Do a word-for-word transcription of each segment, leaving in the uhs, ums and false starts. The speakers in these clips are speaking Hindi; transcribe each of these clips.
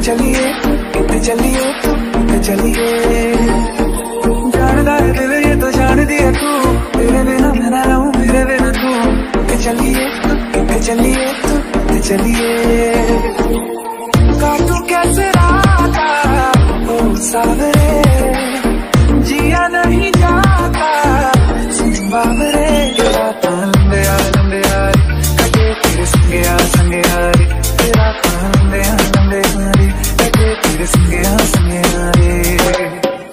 चलिए कितने चलिए कितने चलिए जानदा है दिल ये तो जान दिया तू तेरे बिना मैं ना रहूं मेरे बिना तू कितने चलिए कितने चलिए कितने चलिए काटू कैसे राता ओ सावरे जिया नहीं जाता बाबरे राता लंबे आ लंबे आ कटे तेरे संगे आ संगे आ रे तेरा लंबे आ लंबे आ रे कटे तेरे संगे आ संगे आ रे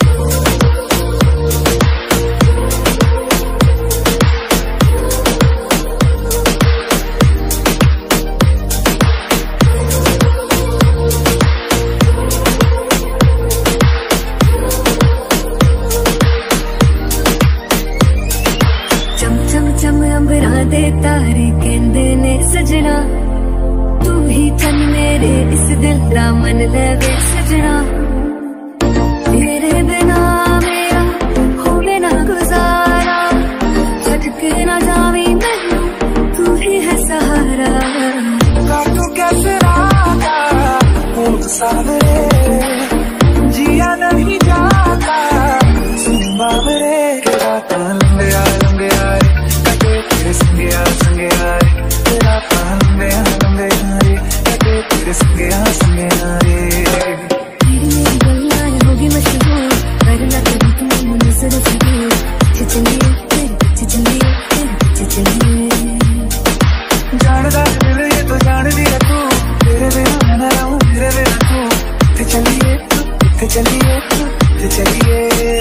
अंबरा दे तारे कहंदे ने सजना तू ही चन मेरे इस दिल दा मन लवे सजना तेरे बिना मेरा होवे ना गुजारा छड़ के ना जावी मैनू तू ही है सहारा काटू कैसे राता ओ सावरे जिया नहीं जाता बाबरे राता लंबे आ लंबे आ तेरे संगे आ संगे आ रे तेरा लंबे आ लंबे आ रे कटे तेरे संगे आ संगे आ रे तेरी मेरी गल्लां होगी मशहूर करना कभी तुम नजर से दूर पीछे चलिए तेरे पीछे चलिए तेरे पीछे चलिए जानदा दिल ये तो जान दिया तू तेरे बिना मैं ना रहूं मेरे बिना तू कितने चलिए कितने चलिए कितने चलिए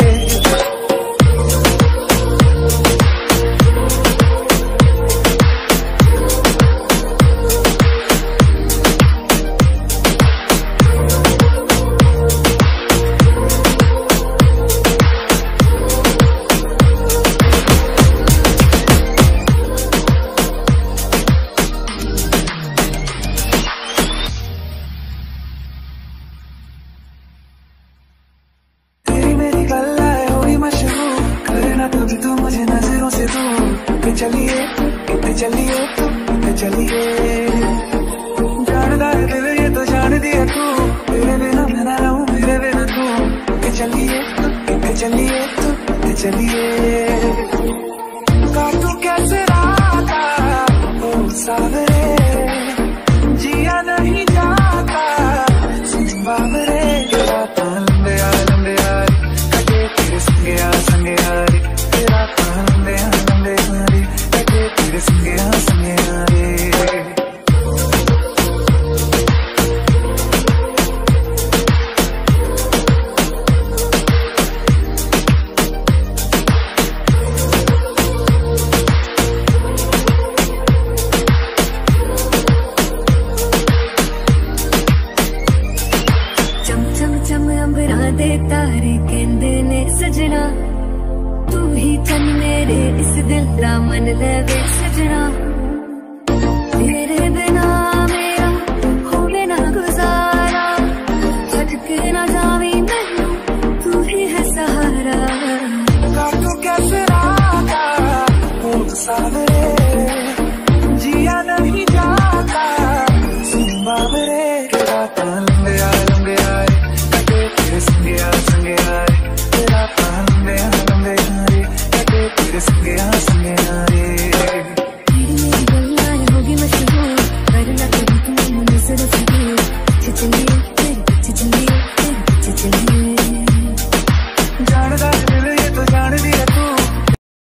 कभी तो मुझे नजरों से दूर कितने चलिए कितने चलिए कितने चलिए जानदा है दिल ये तो जान दिया तू तेरे बिना मैं ना रहूं मेरे बिना तू कितने चलिए कितने चलिए कितने चलिए काटू कैसे राता ओ सावरे जिया नहीं जाता बाबरे राता लंबे आ लंबे आ कटे तेरे संगे आ संगे आ रे तेरा लंबे आ लंबे आ रे कटे तेरे संगे आ संगे आ रे अंबरा दे तारे कहंदे ने सजना तू ही चन मेरे इस दिल दा मन लवे सजना तेरे बिना मेरा होवे ना गुजारा छड़ के ना जावी मैनू तू ही है सहारा काटू कैसे राता ओ सावरे जिया नहीं जाता बाबरे राता